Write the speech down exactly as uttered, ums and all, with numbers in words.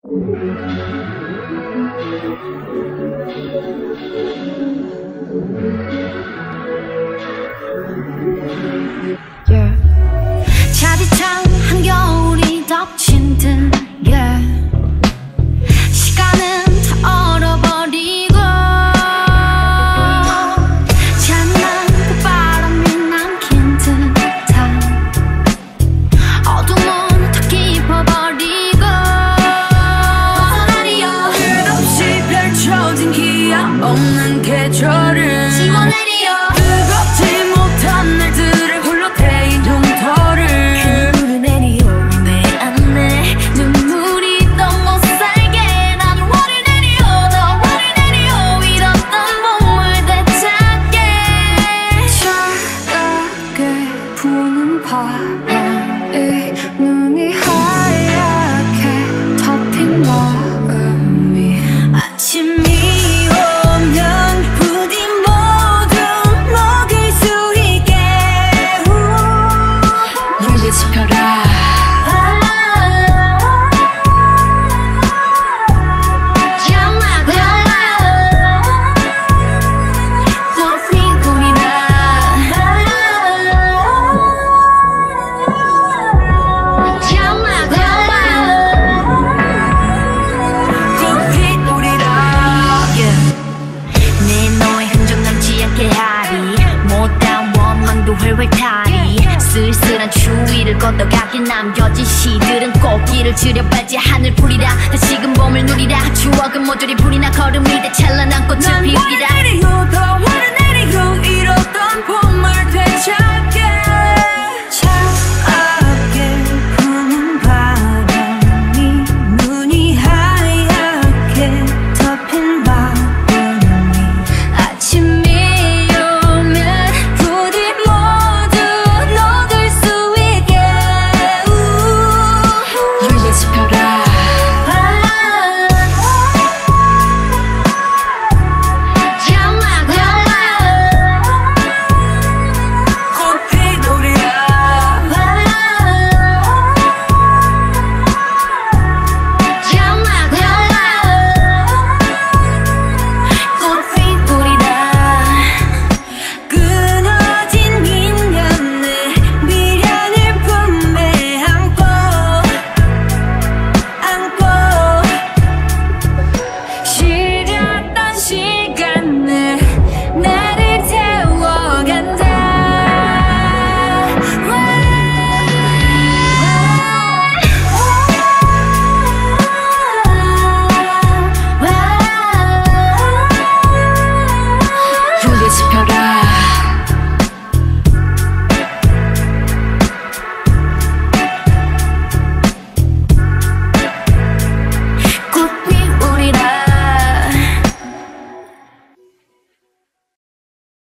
yeah. 차디찬 한겨울이 덮친 듯 yeah. 시간은 다 얼어버리고 찬란 봄바람이 남긴 듯한 어둠은 더 깊어버리고 벗어나리요 끝없이 펼쳐진 기약 없는 계절을 지워내리요 뜨겁지 못한 날들을 홀로 태인 흉터를 그물을 내리요 내 안에 눈물이 더 못살게 난 월을 내리요 더 월을 내리요 잃었던 봄을 되찾게 차갑게 부는 바람에 눈이 하얗게 덮인 마음이 아침이 오면 부디 모두 먹을 수 있게 눈을 지펴라 정말 정말 또 피곤이다 정말 정말 내 너의 흔적 남지 않게 하리 못다운 원망도 훨훨 타리 쓸쓸한 추위를 걷어가게 남겨진 시들은 꽃길을 지려발지 하늘 풀이라 다시금 봄을 누리라 추억은 모조리 불이 나 걸음이 돼 찬란한 꽃을 피우리라 난 월을 내리요 더 월을 내리요 잃었던 봄을 되찾게